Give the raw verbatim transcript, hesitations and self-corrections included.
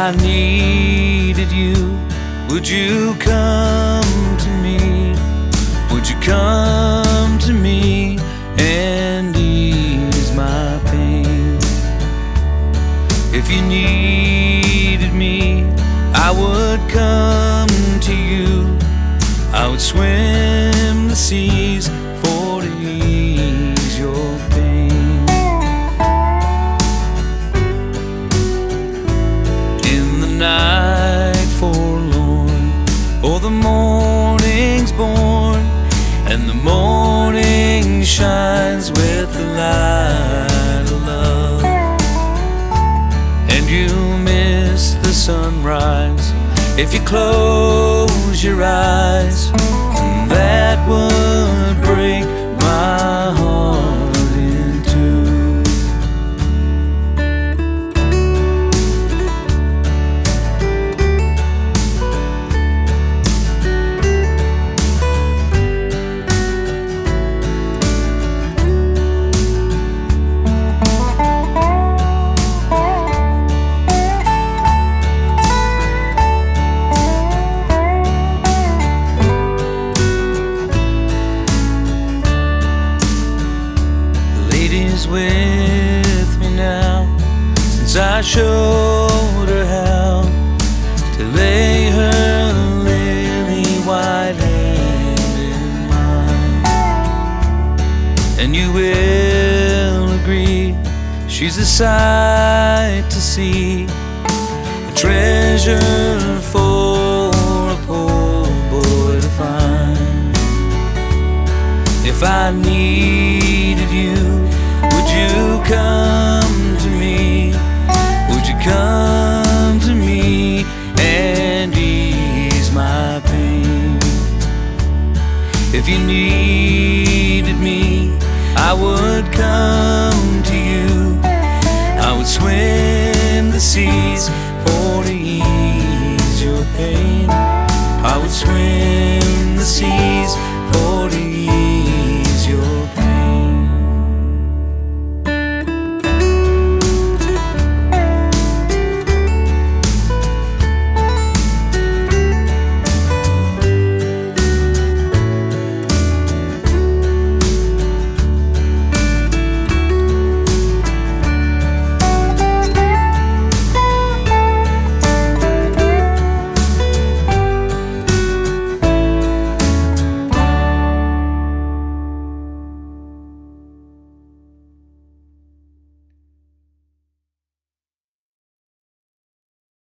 I needed you, would you come to me? Would you come to me and ease my pain? If you needed me, I would come to you. I would swim the seas for to ease your pain. In the night forlorn, or the morning's born, and the morning shines with the light of love, and you miss the sunrise if you close your eyes, and that would break my heart in two. With me now, since I showed her how to lay her lily white hand in mine. And you will agree, she's a sight to see, a treasure for a poor boy to find. If I needed you, would you come to me? Would you come to me and ease my pain? If you needed me, I would come to you. I would swim the seas for to ease your pain. I would swim the seas for to